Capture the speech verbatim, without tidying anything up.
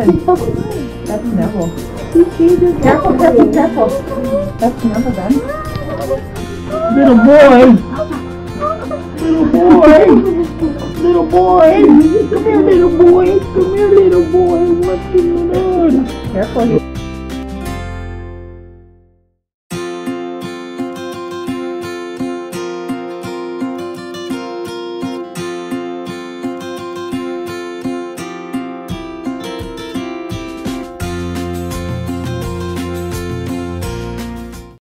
happened? That's Neville. Careful, careful, careful. That's Neville then. Little boy! Little boy! Little boy! Come here, little boy! Come here, little boy! What's going on? Careful.